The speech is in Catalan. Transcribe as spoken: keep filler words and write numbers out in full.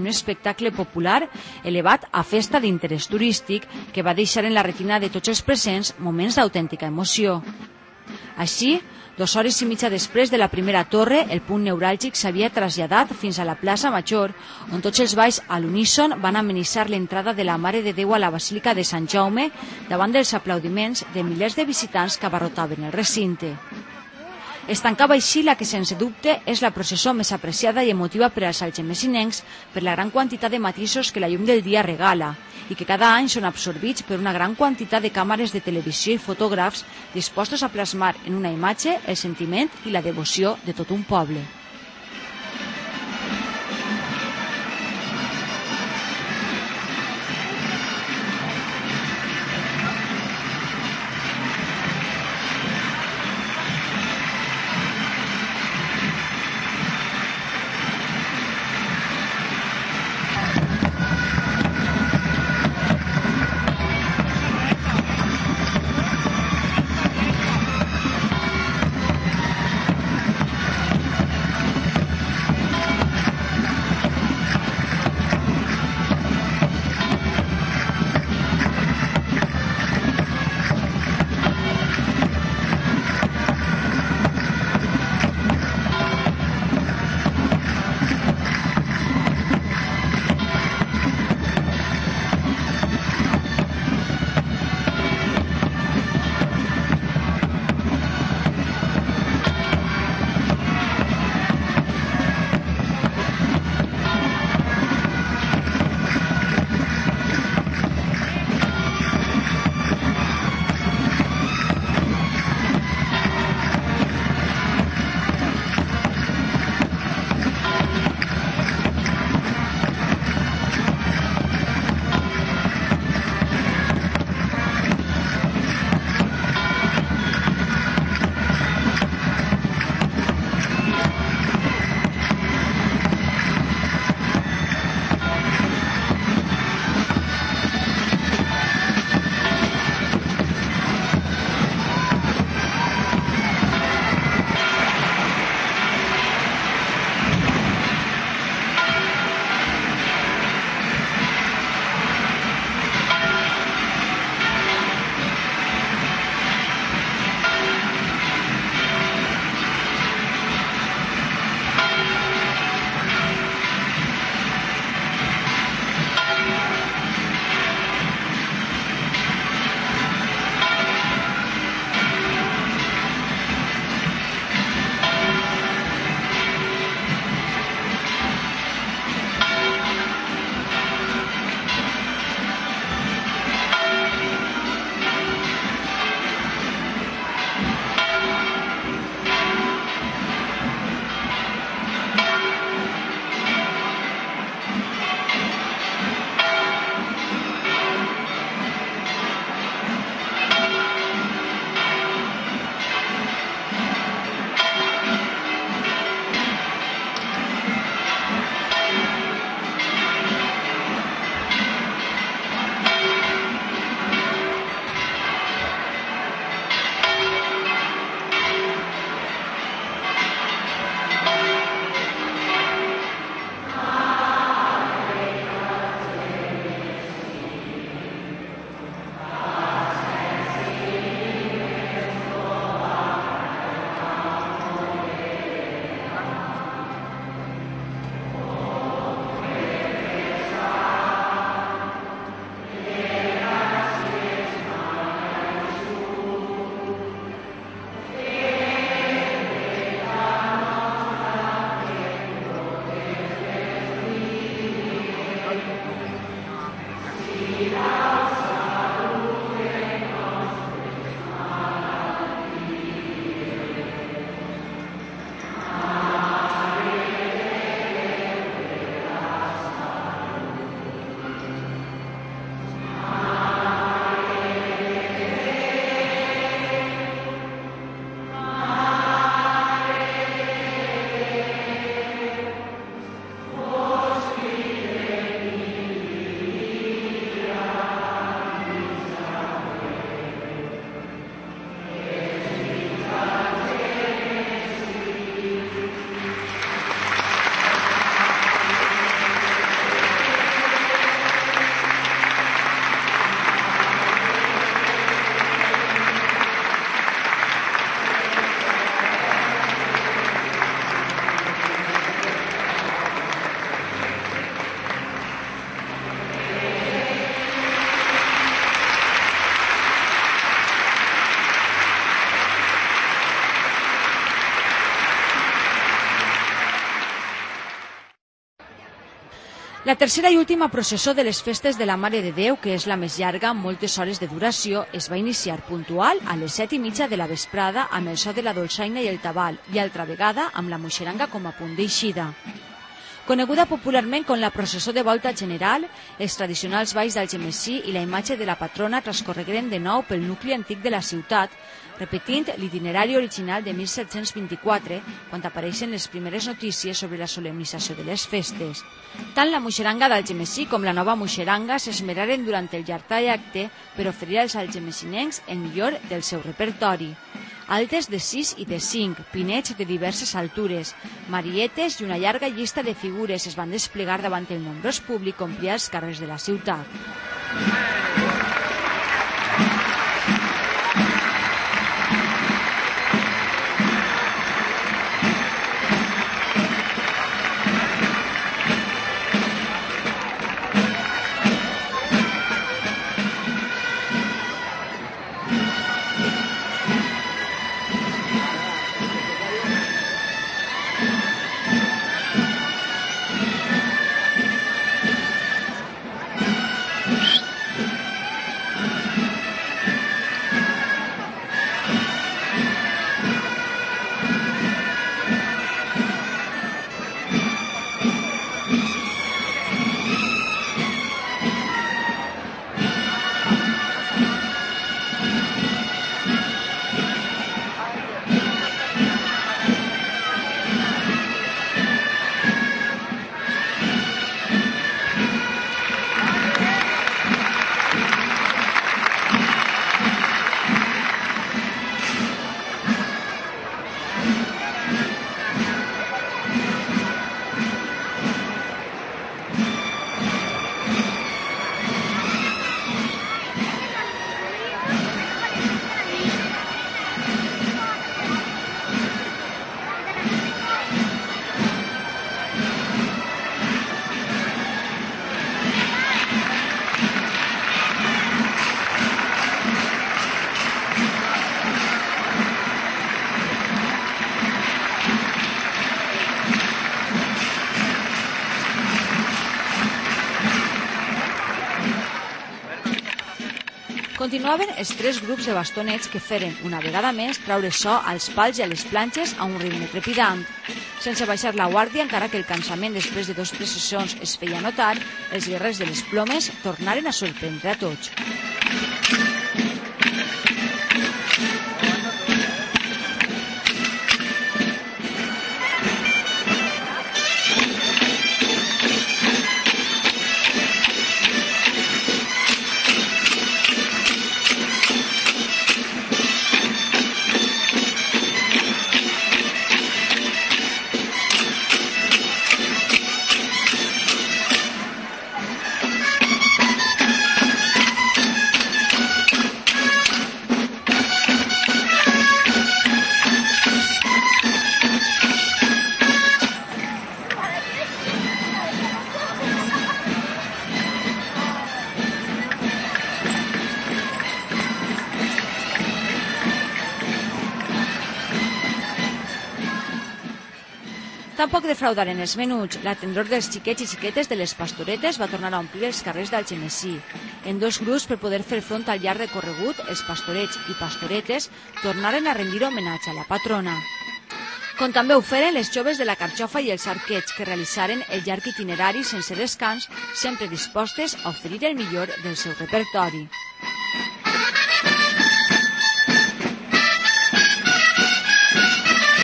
espectacle popular elevat a festa d'interès turístic que va deixar en la retina de tots els presents moments d'autèntica emoció. Així, dues hores i mitja després de la primera torre, el punt neuràlgic s'havia traslladat fins a la plaça Major, on tots els balls a l'uníson van amenitzar l'entrada de la Mare de Déu a la Basílica de Sant Jaume davant dels aplaudiments de milers de visitants que abarrotaven el recinte. Es tancava així la que, sense dubte, és la processó més apreciada i emotiva per als algemesinencs per la gran quantitat de matisos que la llum del dia regala i que cada any són absorbits per una gran quantitat de càmeres de televisió i fotògrafs dispostos a plasmar en una imatge el sentiment i la devoció de tot un poble. La tercera i última processó de les festes de la Mare de Déu, que és la més llarga, amb moltes hores de duració, es va iniciar puntual a les set i mitja de la vesprada amb el so de la dolçaina i el tabal, i altra vegada amb la moixeranga com a punt d'eixida. Coneguda popularment com la processó de volta general, els tradicionals balls d'Algemesí i la imatge de la patrona transcorregueren de nou pel nucli antic de la ciutat, repetint l'itinerari original de mil set-cents vint-i-quatre, quan apareixen les primeres notícies sobre la solemnització de les festes. Tant la moixeranga d'Algemesí com la nova moixeranga s'esmeraren durant el llarg trajecte per oferir als algemesinencs el millor del seu repertori. Altes de sis i de cinc, pinets de diverses altures, marietes i una llarga llista de figures es van desplegar davant el nombrós públic que omplia els carrers de la ciutat. Continuaven els tres grups de bastonets que feren, una vegada més, traure so als pals i a les planxes a un ritme trepidant. Sense baixar la guàrdia, encara que el cansament després de dos processons es feia notar, els guerrers de les plomes tornaren a sorprendre a tots. Tampoc defraudaren els menuts. La tendror dels xiquets i xiquetes de les pastoretes va tornar a omplir els carrers d'Algemesí. En dos grups, per poder fer front al llarg recorregut, els pastorets i pastoretes tornaren a rendir homenatge a la patrona. Com també ho feren les joves de la Carxofa i els arquets, que realitzaren el llarg itinerari sense descans, sempre dispostes a oferir el millor del seu repertori.